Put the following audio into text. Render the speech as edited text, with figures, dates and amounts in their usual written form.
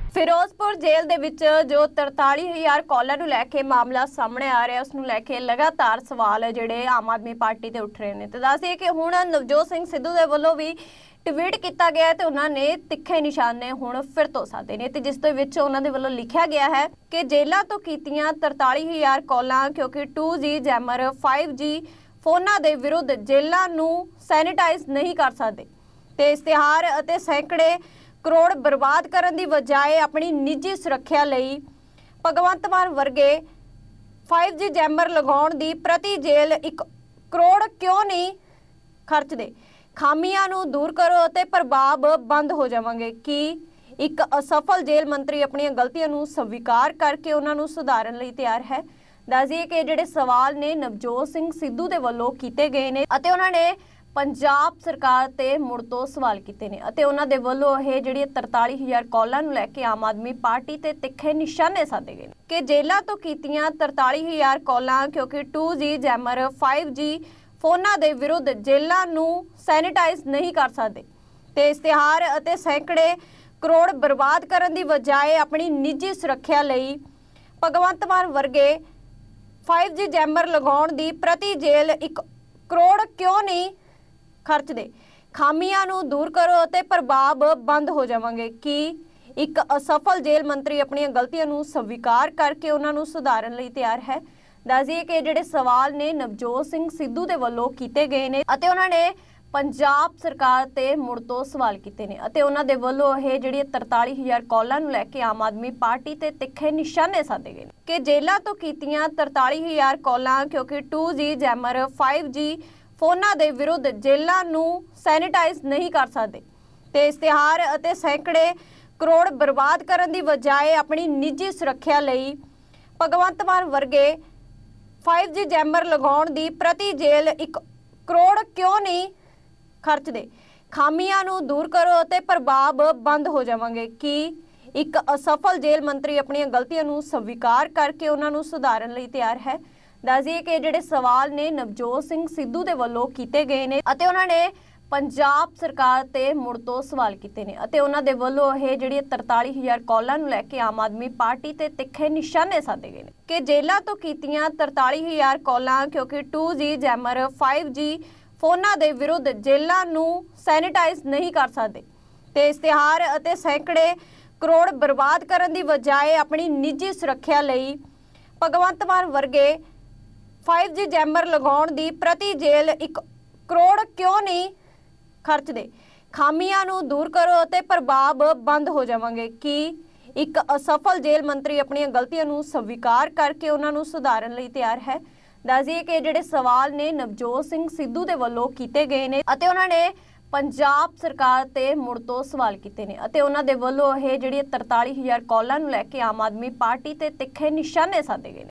ਫਿਰੋਜ਼ਪੁਰ ਜੇਲ੍ਹ ਦੇ ਵਿੱਚ ਜੋ 43,000 ਕਾਲਾਂ ਨੂੰ ਲੈ ਕੇ ਮਾਮਲਾ ਸਾਹਮਣੇ ਆ ਰਿਹਾ ਉਸ ਨੂੰ ਲੈ ਕੇ ਲਗਾਤਾਰ ਸਵਾਲ ਜਿਹੜੇ ਆਮ ਆਦਮੀ ਪਾਰਟੀ ਤੇ ਉੱਠ ਰਹੇ ਨੇ। ਤੇ ਦੱਸਦੇ ਕਿ ਹੁਣ ਨਵਜੋਤ ਸਿੰਘ ਸਿੱਧੂ ਦੇ ਵੱਲੋਂ ਵੀ ਟਵੀਟ ਕੀਤਾ ਗਿਆ ਤੇ ਉਹਨਾਂ ਨੇ ਤਿੱਖੇ ਨਿਸ਼ਾਨੇ ਹੁਣ ਫਿਰ ਤੋਂ ਸਾਧੇ ਨੇ ਤੇ ਜਿਸ ਦੇ ਵਿੱਚ ਉਹਨਾਂ ਦੇ ਵੱਲੋਂ ਲਿਖਿਆ ਗਿਆ ਹੈ ਕਿ ਜੇਲ੍ਹਾਂ ਤੋਂ ਕੀਤੀਆਂ 43,000 ਕਾਲਾਂ ਕਿਉਂਕਿ 2G ਜੈਮਰ 5G ਫੋਨਾਂ ਦੇ ਵਿਰੁੱਧ ਜੇਲ੍ਹਾਂ ਨੂੰ ਸੈਨੀਟਾਈਜ਼ ਨਹੀਂ ਕਰ ਸਕਦੇ ਤੇ ਇਸ਼ਤਿਹਾਰ ਅਤੇ ਸੈਂਕੜੇ ਕਰੋੜ ਬਰਬਾਦ ਕਰਨ ਦੀ ਬਜਾਏ ਆਪਣੀ ਨਿੱਜੀ ਸੁਰੱਖਿਆ ਲਈ ਭਗਵੰਤ ਮਾਨ ਵਰਗੇ 5G ਜੈਮਰ ਲਗਾਉਣ ਦੀ ਪ੍ਰਤੀ ਜੇਲ੍ਹ 1 ਕਰੋੜ ਕਿਉਂ ਨਹੀਂ ਖਰਚਦੇ। ਖਾਮੀਆਂ ਨੂੰ ਦੂਰ ਕਰੋ ਅਤੇ ਪ੍ਰਭਾਵ ਬੰਦ ਹੋ ਜਾਵਾਂਗੇ ਕਿ ਇੱਕ ਅਸਫਲ ਜੇਲ੍ਹ ਮੰਤਰੀ ਆਪਣੀਆਂ ਗਲਤੀਆਂ ਨੂੰ ਸਵੀਕਾਰ ਕਰਕੇ ਉਹਨਾਂ ਨੂੰ ਸੁਧਾਰਨ ਲਈ ਤਿਆਰ ਹੈ। ਦੱਸਦੀਏ ਕਿ ਜਿਹੜੇ ਸਵਾਲ ਨੇ ਨਵਜੋਤ ਸਿੰਘ ਸਿੱਧੂ ਦੇ ਵੱਲੋਂ ਕੀਤੇ ਗਏ ਨੇ ਅਤੇ ਉਹਨਾਂ ਨੇ ਪੰਜਾਬ सरकार ते मुड़ तो सवाल किए ने ਅਤੇ ਉਹਨਾਂ ਦੇ ਵੱਲੋਂ ਇਹ ਜਿਹੜੀ 43,000 ਕਾਲਾਂ ਨੂੰ ਲੈ ਕੇ ਆਮ ਆਦਮੀ ਪਾਰਟੀ ਤੇ ਤਿੱਖੇ ਨਿਸ਼ਾਨੇ ਸਾਧੇ ਗਏ ਕਿ ਜੇਲ੍ਹਾਂ ਤੋਂ ਕੀਤੀਆਂ 43,000 ਕਾਲਾਂ ਕਿਉਂਕਿ 2G ਜੈਮਰ 5G ਫੋਨਾਂ ਦੇ ਵਿਰੁੱਧ ਜੇਲ੍ਹਾਂ ਨੂੰ ਸੈਨੀਟਾਈਜ਼ ਨਹੀਂ ਕਰ ਸਕਦੇ ਤੇ ਇਸ਼ਤਿਹਾਰ ਅਤੇ ਸੈਂਕੜੇ ਕਰੋੜ ਬਰਬਾਦ ਕਰਨ ਦੀ ਬਜਾਏ ਆਪਣੀ ਨਿੱਜੀ ਸੁਰੱਖਿਆ ਲਈ ਭਗਵੰਤ ਮਾਨ ਵਰਗੇ 5G ਜੈਮਰ ਲਗਾਉਣ ਦੀ ਪ੍ਰਤੀ ਜੇਲ੍ਹ 1 ਕਰੋੜ ਕਿਉਂ ਨਹੀਂ ਖਰਚਦੇ। ਖਾਮੀਆਂ ਨੂੰ ਦੂਰ ਕਰੋ ਅਤੇ ਪ੍ਰਭਾਵ ਬੰਦ ਹੋ ਜਾਵਾਂਗੇ ਕਿ ਇੱਕ ਅਸਫਲ ਜੇਲ੍ਹ ਮੰਤਰੀ ਆਪਣੀਆਂ ਗਲਤੀਆਂ ਨੂੰ ਸਵੀਕਾਰ ਕਰਕੇ ਉਹਨਾਂ ਨੂੰ ਸੁਧਾਰਨ ਲਈ ਤਿਆਰ ਹੈ। ਦੱਸਦੀਏ ਕਿ ਜਿਹੜੇ ਸਵਾਲ ਨੇ ਨਵਜੋਤ ਸਿੰਘ ਸਿੱਧੂ ਦੇ ਵੱਲੋਂ ਕੀਤੇ ਗਏ ਨੇ ਅਤੇ ਉਹਨਾਂ ਨੇ ਪੰਜਾਬ ਸਰਕਾਰ ਤੇ ਮੁੜ ਤੋਂ ਸਵਾਲ ਕੀਤੇ ਨੇ ਅਤੇ ਉਹਨਾਂ ਦੇ ਵੱਲੋਂ ਇਹ ਜਿਹੜੀ 43,000 ਕਾਲਾਂ ਨੂੰ ਲੈ ਕੇ ਆਮ ਆਦਮੀ ਪਾਰਟੀ ਤੇ ਤਿੱਖੇ ਨਿਸ਼ਾਨੇ ਸਾਧੇ ਗਏ ਕਿ ਜੇਲ੍ਹਾਂ ਤੋਂ ਕੀਤੀਆਂ 43,000 ਕਾਲਾਂ ਕਿਉਂਕਿ 2G ਜੈਮਰ 5G ਫੋਨਾਂ ਦੇ ਵਿਰੁੱਧ ਜੇਲ੍ਹਾਂ ਨੂੰ ਸੈਨੀਟਾਈਜ਼ ਨਹੀਂ ਕਰ ਸਕਦੇ ਤੇ ਇਸ਼ਤਿਹਾਰ ਅਤੇ ਸੈਂਕੜੇ ਕਰੋੜ ਬਰਬਾਦ ਕਰਨ ਦੀ ਬਜਾਏ ਆਪਣੀ ਨਿੱਜੀ ਸੁਰੱਖਿਆ ਲਈ ਭਗਵੰਤ ਮਾਨ ਵਰਗੇ 5G ਜੈਮਰ ਲਗਾਉਣ ਦੀ ਪ੍ਰਤੀ ਜੇਲ੍ਹ 1 ਕਰੋੜ ਕਿਉਂ ਨਹੀਂ ਖਰਚਦੇ। ਖਾਮੀਆਂ ਨੂੰ ਦੂਰ ਕਰੋ ਅਤੇ ਪ੍ਰਭਾਵ ਬੰਦ ਹੋ ਜਾਵਾਂਗੇ ਕਿ ਇੱਕ ਅਸਫਲ ਜੇਲ੍ਹ ਮੰਤਰੀ ਆਪਣੀਆਂ ਗਲਤੀਆਂ ਨੂੰ ਸਵੀਕਾਰ ਕਰਕੇ ਉਹਨਾਂ ਨੂੰ ਸੁਧਾਰਨ ਲਈ ਤਿਆਰ ਹੈ। ਦੱਸਦੀਏ ਕਿ ਜਿਹੜੇ ਸਵਾਲ ਨੇ ਨਵਜੋਤ ਸਿੰਘ ਸਿੱਧੂ ਦੇ ਵੱਲੋਂ ਕੀਤੇ ਗਏ ਨੇ ਅਤੇ ਉਹਨਾਂ ਨੇ ਪੰਜਾਬ ਸਰਕਾਰ ਤੇ ਮੁੜ ਤੋਂ ਸਵਾਲ ਕੀਤੇ ਨੇ ਅਤੇ ਉਹਨਾਂ ਦੇ ਵੱਲੋਂ ਇਹ ਜਿਹੜੀ 43,000 ਕਾਲਾਂ ਨੂੰ ਲੈ ਕੇ ਆਮ ਆਦਮੀ ਪਾਰਟੀ ਤੇ ਤਿੱਖੇ ਨਿਸ਼ਾਨੇ ਸਾਧੇ ਗਏ ਨੇ ਕਿ ਜੇਲ੍ਹਾਂ ਤੋਂ ਕੀਤੀਆਂ 43,000 ਕਾਲਾਂ ਕਿਉਂਕਿ 2G ਜੈਮਰ 5G ਫੋਨਾਂ ਦੇ ਵਿਰੁੱਧ ਜੇਲ੍ਹਾਂ ਨੂੰ ਸੈਨੀਟਾਈਜ਼ ਨਹੀਂ ਕਰ ਸਕਦੇ ਤੇ ਇਸ਼ਤਿਹਾਰ ਅਤੇ ਸੈਂਕੜੇ ਕਰੋੜ ਬਰਬਾਦ ਕਰਨ ਦੀ ਬਜਾਏ ਆਪਣੀ ਨਿੱਜੀ ਸੁਰੱਖਿਆ ਲਈ ਭਗਵੰਤ ਮਾਨ ਵਰਗੇ 5G ਜੈਮਰ ਲਗਾਉਣ ਦੀ ਪ੍ਰਤੀ ਜੇਲ੍ਹ 1 ਕਰੋੜ ਕਿਉਂ ਨਹੀਂ ਖਰਚਦੇ। ਖਾਮੀਆਂ ਨੂੰ ਦੂਰ ਕਰੋ ਅਤੇ ਪ੍ਰਭਾਵ ਬੰਦ ਹੋ ਜਾਵਾਂਗੇ ਕਿ ਇੱਕ ਅਸਫਲ ਜੇਲ੍ਹ ਮੰਤਰੀ ਆਪਣੀਆਂ ਗਲਤੀਆਂ ਨੂੰ ਸਵੀਕਾਰ ਕਰਕੇ ਉਹਨਾਂ ਨੂੰ ਸੁਧਾਰਨ ਲਈ ਤਿਆਰ ਹੈ। ਦੱਸਦੀਏ ਕਿ ਜਿਹੜੇ ਸਵਾਲ ਨੇ ਨਵਜੋਤ ਸਿੰਘ ਸਿੱਧੂ ਦੇ ਵੱਲੋਂ ਕੀਤੇ ਗਏ ਨੇ ਅਤੇ ਉਹਨਾਂ ਨੇ ਪੰਜਾਬ ਸਰਕਾਰ ਤੇ ਮੁੜ ਤੋਂ ਸਵਾਲ ਕੀਤੇ ਨੇ ਅਤੇ ਉਹਨਾਂ ਦੇ ਵੱਲੋਂ ਇਹ ਜਿਹੜੀ 43,000 ਕਾਲਾਂ ਨੂੰ ਲੈ ਕੇ ਆਮ ਆਦਮੀ ਪਾਰਟੀ ਤੇ ਤਿੱਖੇ ਨਿਸ਼ਾਨੇ ਸਾਧੇ ਗਏ ਨੇ।